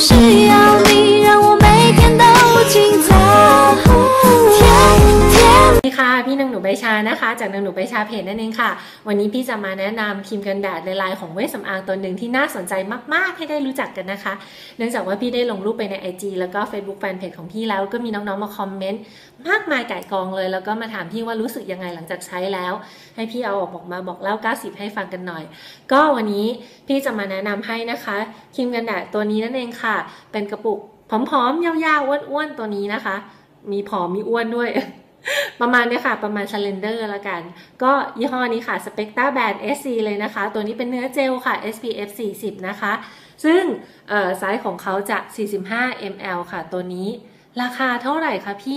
是要你让我每天都精彩天天นี่ค่ะพี่นางหนูใบชานะคะจากนางหนูใบชาเพจนั่นเองค่ะวันนี้พี่จะมาแนะนำครีมกันแดดในไลน์ของเวชสำอางตัวหนึ่งที่น่าสนใจมากๆให้ได้รู้จักกันนะคะเนื่องจากว่าพี่ได้ลงรูปไปใน IG แล้วก็ Facebook Fanpage ของพี่แล้วก็มีน้องๆมาคอมเมนต์มากมายก่ายกองเลยแล้วก็มาถามพี่ว่ารู้สึกยังไงหลังจากใช้แล้วให้พี่เอาออกมาบอกเล่า90ให้ฟังกันหน่อยก็วันนี้พี่จะมาแนะนำให้นะคะครีมกันแดดตัวนี้นั่นเองค่ะเป็นกระปุกผอมๆยาวๆอ้วนๆตัวนี้นะคะมีผอมมีอ้วนด้วยประมาณนี้ค่ะประมาณ Slender ละกันก็ยี่ห้อนี้ค่ะ Spectra Band SC เลยนะคะตัวนี้เป็นเนื้อเจลค่ะ SPF 40นะคะซึ่งไซส์ของเขาจะ45 ml ค่ะตัวนี้ราคาเท่าไหร่คะพี่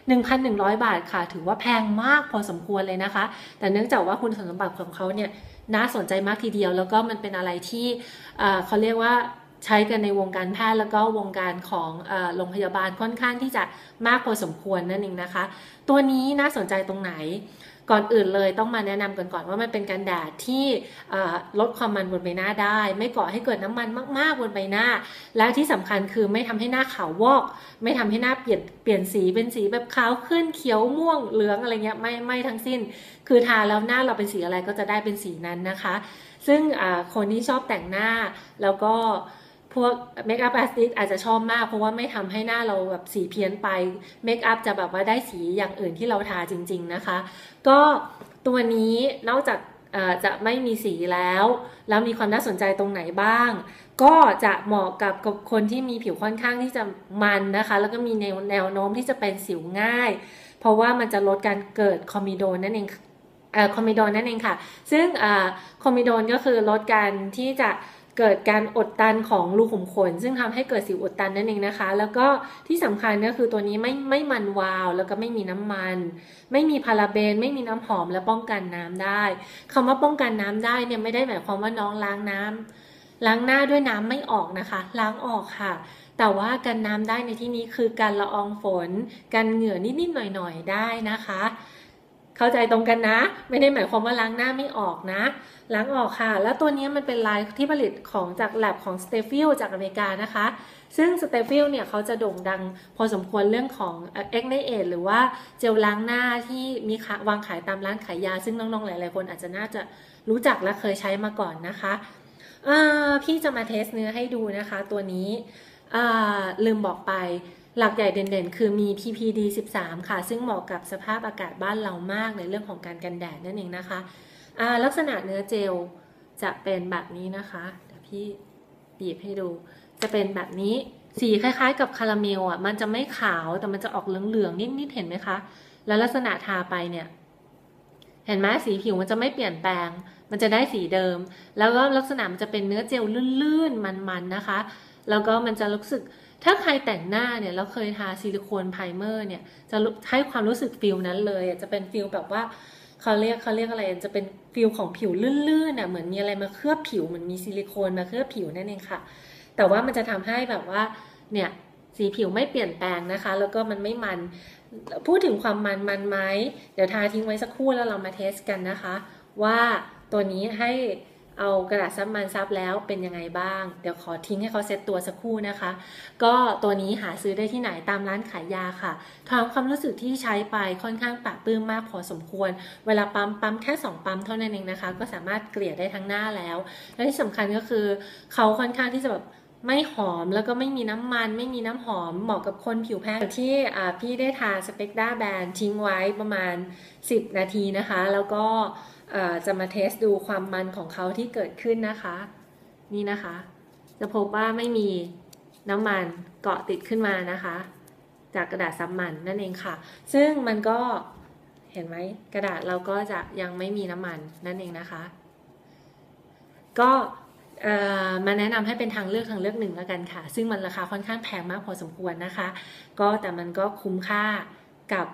1,100 บาทค่ะถือว่าแพงมากพอสมควรเลยนะคะแต่เนื่องจากว่าคุณสมบัติของเขาเนี่ยน่าสนใจมากทีเดียวแล้วก็มันเป็นอะไรที่เขาเรียกว่าใช้กันในวงการแพทย์แล้วก็วงการของโรงพยาบาลค่อนข้างที่จะมากพอสมควรนั่นเองนะคะตัวนี้น่าสนใจตรงไหนก่อนอื่นเลยต้องมาแนะนำกันก่อนว่ามันเป็นกันแดดที่ลดความมันบนใบหน้าได้ไม่ก่อให้เกิดน้ำมันมากๆบนใบหน้าและที่สำคัญคือไม่ทำให้หน้าขาววอกไม่ทำให้หน้าเปลี่ยนสีเป็นสีแบบขาวขึ้นเขียวม่วงเหลืองอะไรเงี้ยไม่ทั้งสิ้นคือทาแล้วหน้าเราเป็นสีอะไรก็จะได้เป็นสีนั้นนะคะซึ่งคนที่ชอบแต่งหน้าแล้วก็พวกเมคอัพอาร์ติสต์อาจจะชอบมากเพราะว่าไม่ทำให้หน้าเราแบบสีเพี้ยนไปเมคอัพจะแบบว่าได้สีอย่างอื่นที่เราทาจริงๆนะคะก็ตัวนี้นอกจากจะไม่มีสีแล้วมีความน่าสนใจตรงไหนบ้างก็จะเหมาะกับคนที่มีผิวค่อนข้างที่จะมันนะคะแล้วก็มีแนวโน้มที่จะเป็นสิวง่ายเพราะว่ามันจะลดการเกิดคอมิโดนนั่นเองคอมิโดนนั่นเองค่ะซึ่งคอมิโดนก็คือลดการที่จะเกิดการอุดตันของรูขุมขนซึ่งทำให้เกิดสิวอุดตันนั่นเองนะคะแล้วก็ที่สำคัญก็คือตัวนี้ไม่มันวาวแล้วก็ไม่มีน้ำมันไม่มีพาราเบนไม่มีน้ำหอมและป้องกันน้ำได้คำว่าป้องกันน้ำได้เนี่ยไม่ได้หมายความว่าน้องล้างหน้าด้วยน้ำไม่ออกนะคะล้างออกค่ะแต่ว่ากันน้ำได้ในที่นี้คือการละอองฝนกันเหงื่อนิดๆหน่อยๆได้นะคะเข้าใจตรงกันนะไม่ได้หมายความว่าล้างหน้าไม่ออกนะล้างออกค่ะแล้วตัวนี้มันเป็นลายที่ผลิตของจากแลบของ Stefil จากอเมริกานะคะซึ่ง Stefil เนี่ยเขาจะโด่งดังพอสมควรเรื่องของ Acne Aid หรือว่าเจลล้างหน้าที่มีวางขายตามร้านขายยาซึ่งน้องๆหลายๆคนอาจจะน่าจะรู้จักและเคยใช้มาก่อนนะคะพี่จะมาเทสเนื้อให้ดูนะคะตัวนี้ลืมบอกไปหลักใหญ่เด่นๆคือมี PPD 13ค่ะซึ่งเหมาะกับสภาพอากาศบ้านเรามากในเรื่องของการกันแดดนั่นเองนะคะลักษณะเนื้อเจลจะเป็นแบบนี้นะคะเดี๋ยวพี่บีบให้ดูจะเป็นแบบนี้สีคล้ายๆกับคาราเมลอ่ะมันจะไม่ขาวแต่มันจะออกเหลืองๆนิดๆเห็นไหมคะแล้วลักษณะทาไปเนี่ยเห็นไหมสีผิวมันจะไม่เปลี่ยนแปลงมันจะได้สีเดิมแล้วก็ลักษณะมันจะเป็นเนื้อเจลลื่นๆมันๆนะคะแล้วก็มันจะรู้สึกถ้าใครแต่งหน้าเนี่ยแล้วเคยทาซิลิโคนไพรเมอร์เนี่ยจะให้ความรู้สึกฟิลนั้นเลยจะเป็นฟิลแบบว่าเขาเรียกอะไรจะเป็นฟิลของผิวลื่นๆเหมือนมีอะไรมาเคลือบผิวเหมือนมีซิลิโคนมาเคลือบผิวนั่นเองค่ะแต่ว่ามันจะทำให้แบบว่าเนี่ยสีผิวไม่เปลี่ยนแปลงนะคะแล้วก็มันไม่มันพูดถึงความมันไหมเดี๋ยวทาทิ้งไว้สักครู่แล้วเรามาเทสกันนะคะว่าตัวนี้ให้เอากระดาษซับมันซับแล้วเป็นยังไงบ้างเดี๋ยวขอทิ้งให้เขาเซตตัวสักครู่นะคะก็ตัวนี้หาซื้อได้ที่ไหนตามร้านขายยาค่ะถามความรู้สึกที่ใช้ไปค่อนข้างปะปลื้มมากพอสมควรเวลาปั๊มแค่2ปั๊มเท่านั้นเองนะคะก็สามารถเกลี่ยได้ทั้งหน้าแล้วและที่สำคัญก็คือเขาค่อนข้างที่จะแบบไม่หอมแล้วก็ไม่มีน้ำมันไม่มีน้ำหอมเหมาะกับคนผิวแพ้ที่พี่ได้ทาสเปกด้าแบนทิ้งไว้ประมาณ10 นาทีนะคะแล้วก็จะมาเทสดูความมันของเขาที่เกิดขึ้นนะคะนี่นะคะจะพบว่าไม่มีน้ำมันเกาะติดขึ้นมานะคะจากกระดาษซับมันนั่นเองค่ะซึ่งมันก็เห็นไหมกระดาษเราก็จะยังไม่มีน้ำมันนั่นเองนะคะก็มาแนะนำให้เป็นทางเลือกหนึ่งแล้วกันค่ะซึ่งมันราคาค่อนข้างแพงมากพอสมควรนะคะก็แต่มันก็คุ้มค่ากับ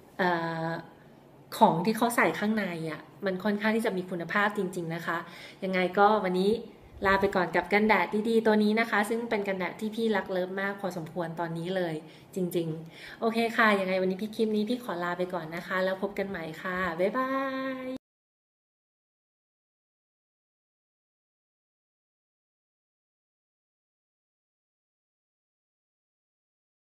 ของที่เขาใส่ข้างในมันค่อนข้างที่จะมีคุณภาพจริงๆนะคะยังไงก็วันนี้ลาไปก่อนกับกันแดดดีๆตัวนี้นะคะซึ่งเป็นกันแดดที่พี่รักเลิฟมากพอสมควรตอนนี้เลยจริงๆโอเคค่ะยังไงวันนี้คลิปนี้พี่ขอลาไปก่อนนะคะแล้วพบกันใหม่ค่ะบ๊ายบาย